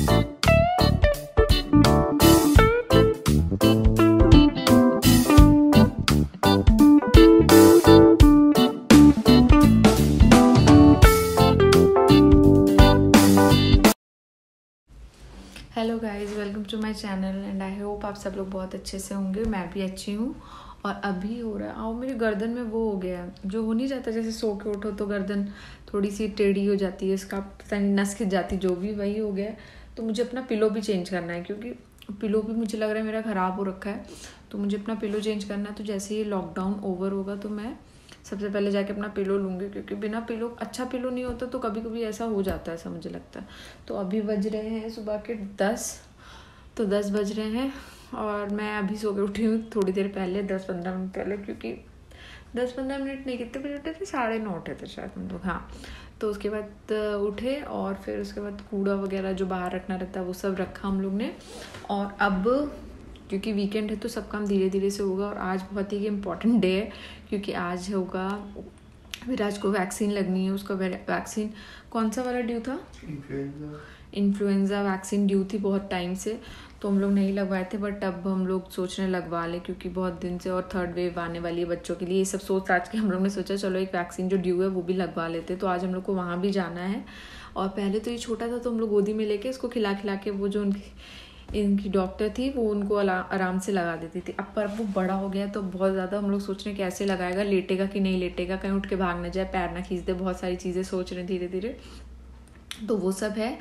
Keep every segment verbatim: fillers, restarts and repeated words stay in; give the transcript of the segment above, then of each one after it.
Hello guys, welcome to my channel and I hope आप सब लोग बहुत अच्छे से होंगे। मैं भी अच्छी हूँ। और अभी हो रहा है आओ मेरी गर्दन में वो हो गया है जो हो नहीं जाता, जैसे सो के उठो तो गर्दन थोड़ी सी टेढ़ी हो जाती है, इसका पता नहीं नस खिंच जाती, जो भी वही हो गया है। तो मुझे अपना पिलो भी चेंज करना है क्योंकि पिलो भी मुझे लग रहा है मेरा ख़राब हो रखा है। तो मुझे अपना पिलो चेंज करना है। तो जैसे ही लॉकडाउन ओवर होगा तो मैं सबसे पहले जाके अपना पिलो लूँगी, क्योंकि बिना पिलो अच्छा पिलो नहीं होता तो कभी कभी ऐसा हो जाता है, ऐसा मुझे लगता है। तो अभी बज रहे हैं सुबह के दस, तो दस बज रहे हैं और मैं अभी सो के उठी हूँ थोड़ी देर पहले, दस पंद्रह मिनट पहले, क्योंकि दस पंद्रह मिनट नहीं, कितने बजे उठे थे, साढ़े नौ उठे थे शायद हम लोग। हाँ, तो उसके बाद उठे और फिर उसके बाद कूड़ा वगैरह जो बाहर रखना रहता है वो सब रखा हम लोग ने। और अब क्योंकि वीकेंड है तो सब काम धीरे धीरे से होगा। और आज बहुत ही इम्पॉर्टेंट डे है क्योंकि आज होगा विराज को वैक्सीन लगनी है। उसका वैक्सीन कौन सा वाला ड्यू था? इन्फ्लुएंजा इन्फ्लुएंजा वैक्सीन ड्यू थी बहुत टाइम से, तो हम लोग नहीं लगवाए थे। बट अब हम लोग सोच रहे हैं लगवा लें क्योंकि बहुत दिन से, और थर्ड वेव आने वाली है बच्चों के लिए, ये सब सोच आज के हम लोग ने सोचा चलो एक वैक्सीन जो ड्यू है वो भी लगवा लेते। तो आज हम लोग को वहाँ भी जाना है। और पहले तो ये छोटा था तो हम लोग गोदी में लेके इसको खिला खिला के, वो जो उनकी इनकी डॉक्टर थी वो उनको आराम से लगा देती थी। अब पर वो बड़ा हो गया तो बहुत ज़्यादा हम लोग सोच रहे हैं कैसे लगाएगा, लेटेगा कि नहीं लेटेगा, कहीं उठ के भाग ना जाए, पैर ना खींच दे, बहुत सारी चीज़ें सोच रहे हैं धीरे धीरे। तो वो सब है।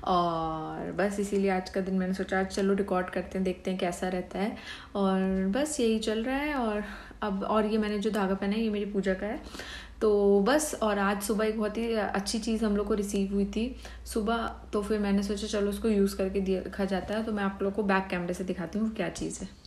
और बस इसीलिए आज का दिन मैंने सोचा आज चलो रिकॉर्ड करते हैं, देखते हैं कैसा रहता है। और बस यही चल रहा है। और अब और ये मैंने जो धागा पहना है ये मेरी पूजा का है। तो बस, और आज सुबह एक बहुत ही अच्छी चीज़ हम लोग को रिसीव हुई थी सुबह, तो फिर मैंने सोचा चलो उसको यूज़ करके देखा जाता है। तो मैं आप लोग को बैक कैमरे से दिखाती हूँ क्या चीज़ है।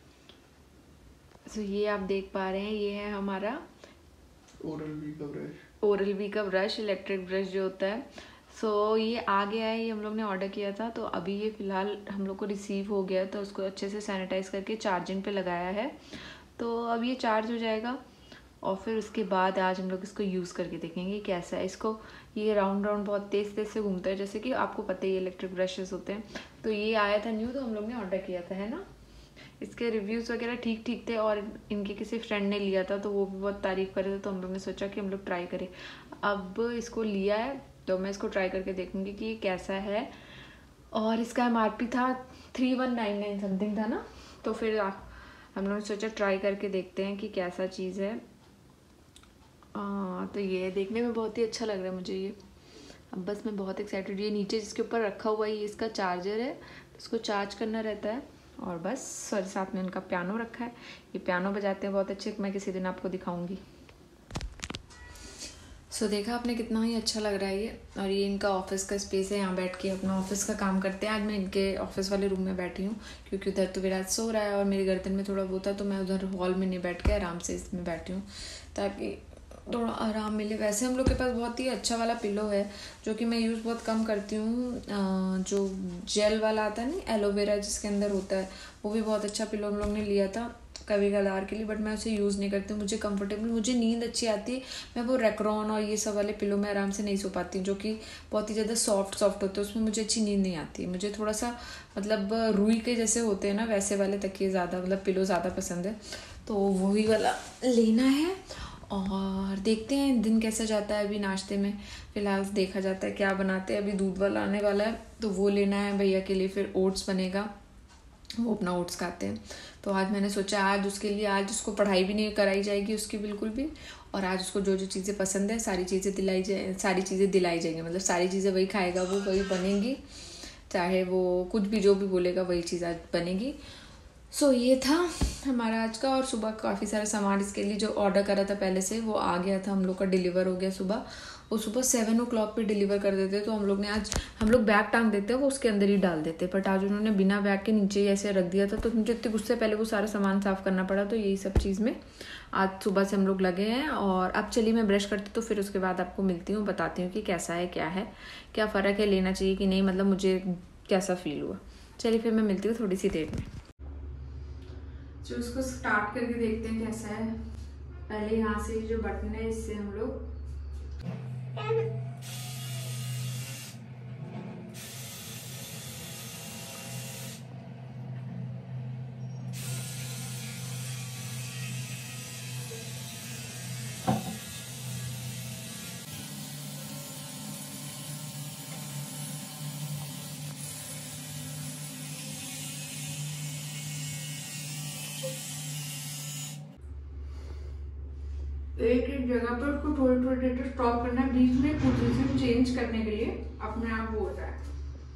तो ये आप देख पा रहे हैं, ये है हमारा ओरल बी का ब्रश ओरल बी का ब्रश, इलेक्ट्रिक ब्रश जो होता है। सो so, ये आ गया है, ये हम लोग ने ऑर्डर किया था। तो अभी ये फ़िलहाल हम लोग को रिसीव हो गया, तो उसको अच्छे से सैनिटाइज़ करके चार्जिंग पे लगाया है। तो अब ये चार्ज हो जाएगा और फिर उसके बाद आज हम लोग इसको यूज़ करके देखेंगे कैसा है। इसको ये राउंड राउंड बहुत तेज़ तेज़ से घूमता है, जैसे कि आपको पता ही इलेक्ट्रिक ब्रशेस होते हैं। तो ये आया था न्यू, तो हम लोग ने ऑर्डर किया था, है ना। इसके रिव्यूज़ वगैरह ठीक ठीक थे और इनके किसी फ्रेंड ने लिया था तो वो भी बहुत तारीफ़ कर रहे थे, तो हम लोग ने सोचा कि हम लोग ट्राई करें। अब इसको लिया है तो मैं इसको ट्राई करके देखूंगी कि ये कैसा है। और इसका एम आर पी था three one nine nine something था ना। तो फिर हम लोग ने सोचा ट्राई करके देखते हैं कि कैसा चीज़ है। आ, तो ये देखने में बहुत ही अच्छा लग रहा है मुझे ये। अब बस मैं बहुत एक्साइटेड, ये नीचे जिसके ऊपर रखा हुआ है ये इसका चार्जर है, तो इसको चार्ज करना रहता है। और बस सॉरी, साथ में उनका पियानो रखा है, ये पियानो बजाते हैं बहुत अच्छे, मैं किसी दिन आपको दिखाऊंगी। सो so, देखा आपने कितना ही अच्छा लग रहा है ये। और ये इनका ऑफिस का स्पेस है, यहाँ बैठ के अपना ऑफिस का काम करते हैं। आज मैं इनके ऑफिस वाले रूम में बैठी हूँ क्योंकि उधर तो विराज सो रहा है और मेरी गर्दन में थोड़ा वो था, तो मैं उधर हॉल में नहीं बैठ के आराम से इसमें बैठी हूँ ताकि थोड़ा आराम मिले। वैसे हम लोग के पास बहुत ही अच्छा वाला पिलो है जो कि मैं यूज़ बहुत कम करती हूँ। जो जेल वाला आता है ना, एलोवेरा जिसके अंदर होता है, वो भी बहुत अच्छा पिलो हम लोग ने लिया था कभी कभार के लिए, बट मैं उसे यूज़ नहीं करती हूँ। मुझे कंफर्टेबल, मुझे नींद अच्छी आती है। मैं वो रेक्रॉन और ये सब वाले पिलो में आराम से नहीं सो पाती हूँ जो कि बहुत ही ज़्यादा सॉफ्ट सॉफ्ट होते हैं, उसमें मुझे अच्छी नींद नहीं आती। मुझे थोड़ा सा मतलब रुई के जैसे होते हैं ना वैसे वाले तकिए ज़्यादा, मतलब पिलो ज़्यादा पसंद है, तो वही वाला लेना है। और देखते हैं दिन कैसा जाता है। अभी नाश्ते में फ़िलहाल देखा जाता है क्या बनाते हैं। अभी दूध वाला आने वाला है तो वो लेना है भैया के लिए, फिर ओट्स बनेगा, वो अपना ओट्स खाते हैं। तो आज मैंने सोचा आज उसके लिए, आज उसको पढ़ाई भी नहीं कराई जाएगी उसकी बिल्कुल भी, और आज उसको जो जो चीज़ें पसंद है सारी चीज़ें दिलाई जाए सारी चीज़ें दिलाई जाएंगी, मतलब सारी चीज़ें वही खाएगा, वो वही बनेंगी, चाहे वो कुछ भी जो भी बोलेगा वही चीज़ आज बनेगी। सो so, ये था हमारा आज का। और सुबह काफ़ी सारा सामान इसके लिए जो ऑर्डर करा था पहले से वो आ गया था, हम लोग का डिलीवर हो गया सुबह। वो सुबह सेवन ओ क्लॉक पर डिलीवर कर देते, तो हम लोग ने आज, हम लोग बैग टांग देते हैं वो उसके अंदर ही डाल देते, बट आज उन्होंने बिना बैग के नीचे ही ऐसे रख दिया था, तो मुझे इतने गुस्से पहले वो सारा सामान साफ़ करना पड़ा। तो यही सब चीज़ में आज सुबह से हम लोग लगे हैं। और अब चलिए मैं ब्रश करती तो फिर उसके बाद आपको मिलती हूँ, बताती हूँ कि कैसा है, क्या है, क्या फ़र्क है, लेना चाहिए कि नहीं, मतलब मुझे कैसा फील हुआ। चलिए फिर मैं मिलती हूँ थोड़ी सी देर में। जो उसको स्टार्ट करके देखते हैं कैसा है। पहले यहाँ से जो बटन है इससे हम लोग एक एक जगह पर उसको थोड़ी थोड़ी देर तक स्टॉप करना है, बीच में पोजीशन चेंज करने के लिए अपने आप वो होता है।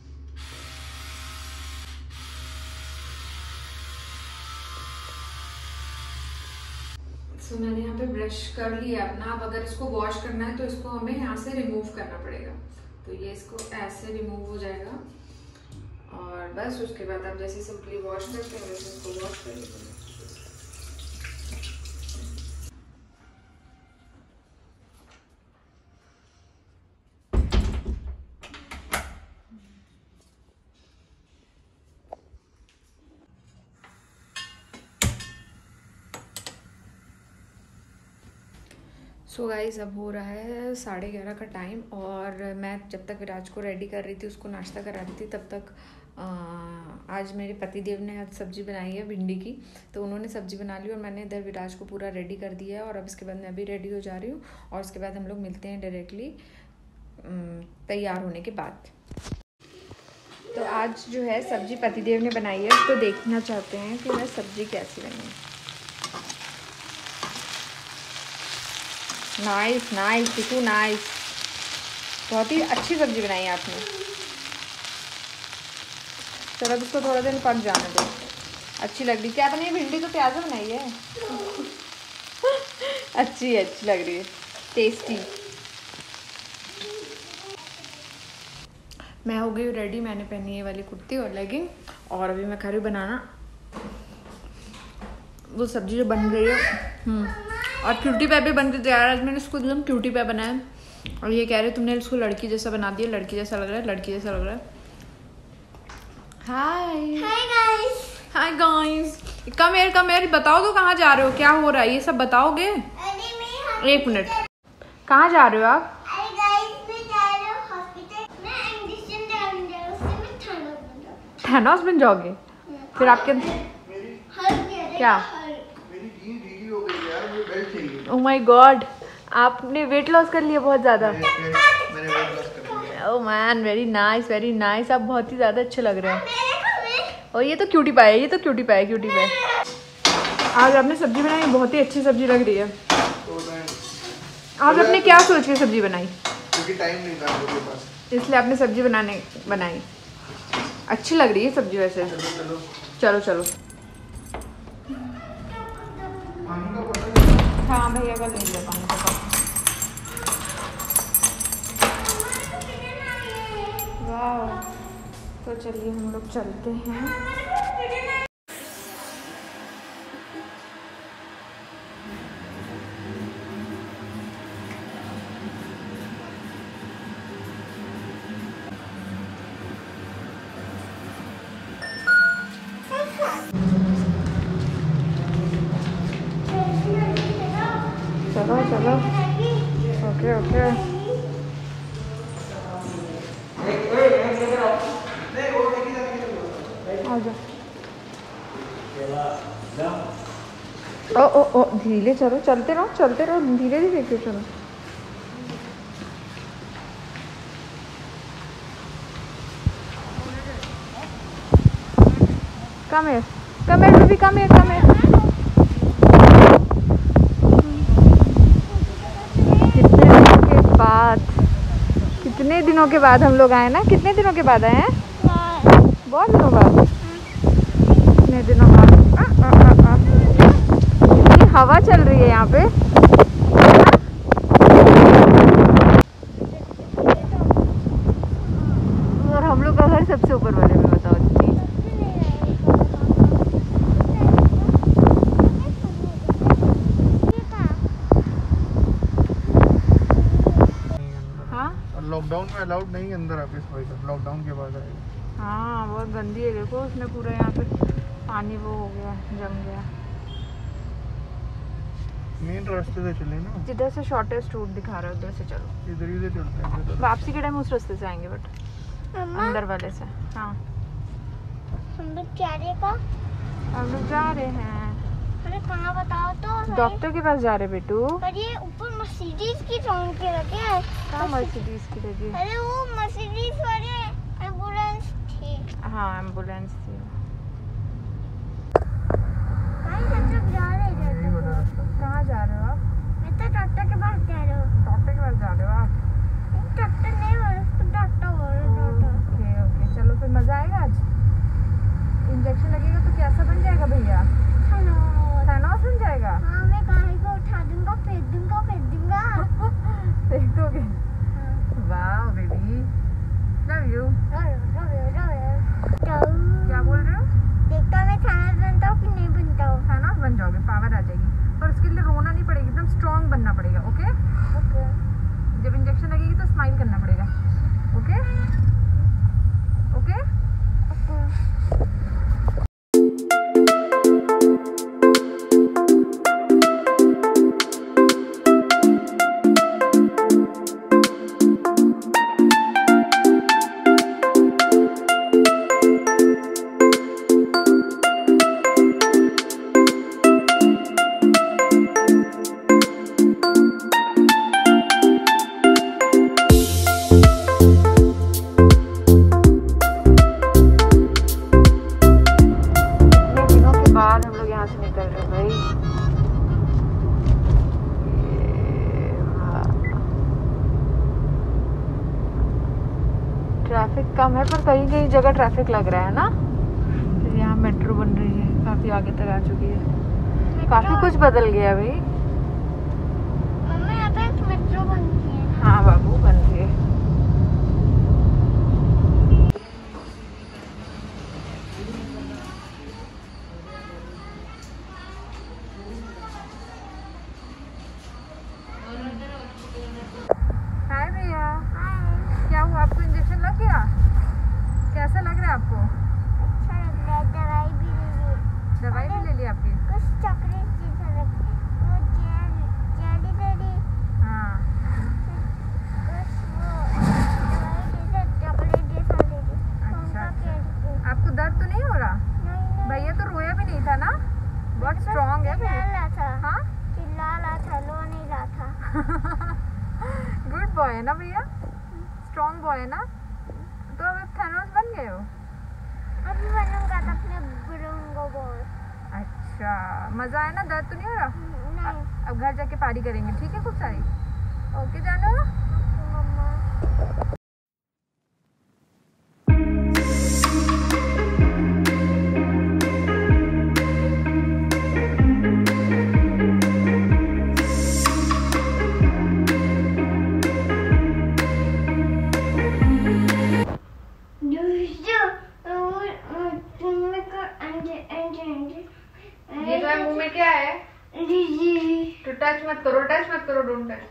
सो so, मैंने यहाँ पे ब्रश कर लिया अपना। अब अगर इसको वॉश करना है तो इसको हमें यहाँ से रिमूव करना पड़ेगा। तो ये इसको ऐसे रिमूव हो जाएगा और बस उसके बाद आप जैसे सिंपली वॉश करते हैं वैसे इसको वॉश कर लेते हैं। सो so गाइस अब हो रहा है साढ़े ग्यारह का टाइम और मैं जब तक विराज को रेडी कर रही थी, उसको नाश्ता करा रही थी, तब तक आ, आज मेरे पति देव ने आज सब्ज़ी बनाई है भिंडी की। तो उन्होंने सब्ज़ी बना ली और मैंने इधर विराज को पूरा रेडी कर दिया है। और अब इसके बाद मैं भी रेडी हो जा रही हूँ और उसके बाद हम लोग मिलते हैं डायरेक्टली तैयार होने के बाद। तो आज जो है सब्ज़ी पति देव ने बनाई है, तो देखना चाहते हैं कि मैं सब्ज़ी कैसी बनी। नाइस नाइस टिकू नाइस, बहुत ही अच्छी सब्जी बनाई है आपने। चलो अब इसको थोड़ा दिन पक जाने दो। अच्छी लग रही। क्या बनाई? भिंडी तो प्याज बनाई है। अच्छी है, अच्छी लग रही है, टेस्टी। मैं हो गई रेडी। मैंने पहनी ये वाली कुर्ती और लेगिंग और अभी मैं खा रही हूँ बनाना वो सब्जी जो बन रही है। और क्यूटी पाई भी बन के तैयार। आज मैंने इसको एकदम क्यूटी पाई बनाया और ये कह रहे तुमने इसको लड़की जैसा बना दिया। लड़की जैसा लग रहा है, लड़की जैसा लग रहा है। Hi hi guys, hi guys, come here come here. बताओ तो कहाँ जा रहे हो, क्या हो रहा है, ये सब बताओगे? अरे मैं एक मिनट, कहाँ जा रहे हो आप? अरे गाइस मैं जा रही हूँ हॉस्पिटल। मैं इंजेक्शन डालने जा रही हूँ, उससे मैं थानोस बन जाऊँ। थानोस बन जाओगे? फिर आपके क्या? ओह माय गॉड, आपने वेट लॉस कर लिया बहुत ज़्यादा। Oh man, very nice very nice. आप बहुत ही ज़्यादा अच्छे लग रहे हैं। और ये तो क्यूटी पाई है, ये तो क्यूटी पाई है, क्यूटी पाई। आज आपने सब्जी बनाई, बहुत ही अच्छी सब्जी लग रही है। आज आपने क्या सोच के सब्जी बनाई? क्योंकि टाइम नहीं था मेरे पास, इसलिए आपने सब्जी बनाने बनाई। अच्छी लग रही है सब्जी वैसे। चलो चलो चलो। हाँ भैया का ले ले पानी का। वाह, तो चलिए हम लोग चलते हैं। चलो चलो, ओके ओके। ओ ओ ओ धीरे चलो, चलते रहो चलते रहो, धीरे धीरे क्यों चलो। कम है कम है भी कम है कम है। कितने दिनों के बाद हम लोग आए ना? कितने दिनों के बाद आए हैं? बहुत दिनों बाद। कितने दिनों बाद। आ, आ, आ, आ। इतनी हवा चल रही है यहाँ पे। और हम लोग का घर सबसे ऊपर वाले में, बताओ। लॉकडाउन में अलाउड नहीं अंदर आप इस वजह, लॉकडाउन के बाद आएगा। हाँ बहुत गंदी है, देखो उसने पूरा यहाँ पे पानी वो हो गया, जम गया। मेन रास्ते से चले ना, जिधर से शॉर्टेस्ट रूट दिखा रहा है उधर से चलो। इधर ही से चलते हैं। वापसी के टाइम उस रास्ते से आएंगे, बट अंदर वाले से। हाँ हम लोग जा रहे का हम लोग जा रहे हैं। अरे कहाँ बताओ तो? डॉक्टर के पास जा रहे बेटू। पर ये ऊपर मर्सिडीज की टोन के रखे है। कहाँ मर्सिडीज की लगी? अरे वो मर्सिडीज वाले एम्बुलेंस थी। हाँ एम्बुलेंस थी। कहाँ जा रहे हैं? कहाँ जा रहे हो आप? मैं तो पास जा रहे हो आप? डॉक्टर नहीं बोल, डॉक्टर बोल डॉक्टर। ओके ओके, चलो फिर मजा आएगा आज। इंजेक्शन लगेगा तो कैसा बन जाएगा भैया? थैनोस बन जाएगा। हाँ, मैं गाड़ी को उठा दूंगा, फेंक दूंगा, फेंक दूंगा। फेंक दोगे? वाह बेबी, लव यू। क्या बोल रहे हो? देखता मैं थैनोस बनता हूँ कि नहीं बनता हूँ। थैनोस बन जाओगे, पावर आ जाएगी, पर उसके लिए रोना नहीं पड़ेगा, एकदम स्ट्रॉन्ग बनना पड़ेगा। Okay okay. जब इंजेक्शन लगेगी तो स्माइल करना पड़ेगा। Okay okay okay. ट्रैफिक कम है पर कहीं कहीं जगह ट्रैफिक लग रहा है ना। फिर यहाँ मेट्रो बन रही है, काफ़ी आगे तक आ चुकी है, काफ़ी कुछ बदल गया भाई। मम्मा यहाँ पे एक मेट्रो बनती है। हाँ बाबू, बन रही है। हाय भैया, क्या हुआ? आपको इंजेक्शन लग गया? कैसा लग रहा है आपको? अच्छा लग रहा है, दवाई भी ले ली। दवाई भी ले ली आपकी? कुछ चॉकलेट जैसा लग वो जेल जेली ले ली। हाँ। कुछ वो दवाई जैसा चॉकलेट जैसा ले ली। अच्छा, कौन सा अच्छा। आपको दर्द तो नहीं हो रहा? नहीं नहीं। भैया तो रोया भी नहीं था ना, बहुत स्ट्रॉन्ग है चिल्ला भैया। रहा था। हाँ चिल्ला रहा था, रो नहीं रहा था। गुड बॉय है ना भैया, स्ट्रॉन्ग बॉय है ना। तो अब थैनोस बन गए हो? अभी बनूंगा तो अपने बुरूंगा बोल। अच्छा, मजा आया ना? दर्द तो नहीं हो रहा? नहीं। अब घर जाके पार्टी करेंगे, ठीक है? खूब सारी। ओके जानो। मम्मा ये तो मुंह में क्या है? तो टच मत करो, टच मत करो, डोंट टच।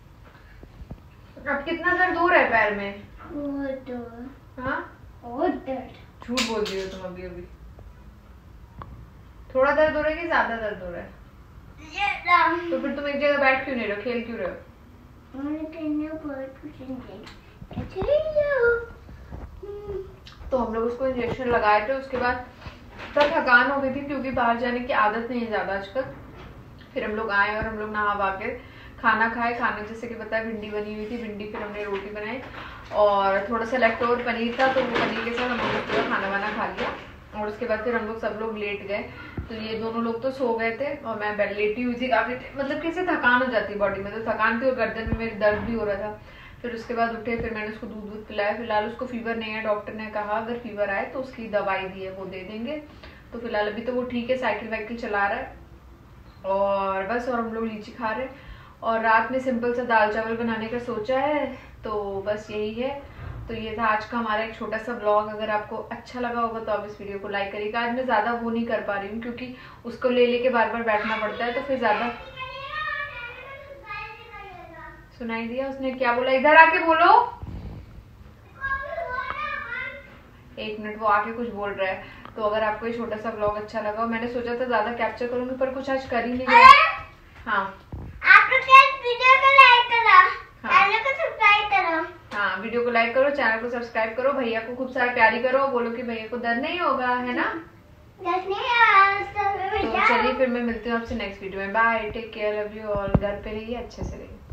अब कितना दर्द दूर है पैर में? हाँ, झूठ बोल रही हो तुम अभी अभी। थोड़ा दर्द हो रहा है कि ज्यादा दर्द हो रहा है? तो फिर तुम एक जगह बैठ क्यों नहीं रहे हो, खेल क्यों रहे हो? तो हम लोग उसको इंजेक्शन लगाए थे, उसके बाद तब थकान हो गई थी क्योंकि बाहर जाने की आदत नहीं है ज्यादा आजकल। फिर हम लोग आए और हम लोग नहा वा के खाना खाए। खाने जैसे कि पता है भिंडी बनी हुई थी, भिंडी फिर हमने रोटी बनाई और थोड़ा सा लेफ्ट ओवर पनीर था, तो वो पनीर के साथ हम लोग पूरा खाना वाना खा लिया। और उसके बाद फिर हम लोग सब लोग लेट गए, तो ये दोनों लोग तो सो गए थे और मैं बेड लेटी हुई थी काफी, मतलब कैसे थकान हो जाती है बॉडी में, तो थकान थी और गर्दन में मेरे दर्द भी हो रहा था। फिर उसके बाद उठे, फिर मैंने उसको दूध दूध पिलाया। फिलहाल उसको फीवर नहीं है, डॉक्टर ने कहा अगर फीवर आए तो उसकी दवाई दी है वो दे देंगे। तो फिलहाल अभी तो वो ठीक है, साइकिल वाइकिल चला रहा है और बस। और हम लोग लीची खा रहे हैं और रात में सिंपल सा दाल चावल बनाने का सोचा है, तो बस यही है। तो ये था आज का हमारा एक छोटा सा ब्लॉग। अगर आपको अच्छा लगा होगा तो आप इस वीडियो को लाइक करिएगा। आज मैं ज्यादा वो नहीं कर पा रही हूँ क्योंकि उसको ले लेके बार बार बैठना पड़ता है, तो फिर ज्यादा सुनाई दिया उसने क्या बोला? इधर आके बोलो। एक मिनट, वो आके कुछ बोल रहा है। तो अगर आपको ये छोटा सा ब्लॉग अच्छा लगा, मैंने सोचा था ज्यादा कैप्चर करूंगी पर कुछ आज कर ही नहीं गया। हाँ, आपको क्या वीडियो को लाइक करो, चैनल को सब्सक्राइब करो। हाँ, वीडियो को लाइक करो, चैनल को सब्सक्राइब करो, भैया को खूब सारा प्यारी करो, बोलो कि भैया को डर नहीं होगा, है ना? तो चलिए फिर मैं मिलती हूँ आपसे नेक्स्ट वीडियो में। Bye, take care, love you all. घर पे रहिए, अच्छे से रहिए।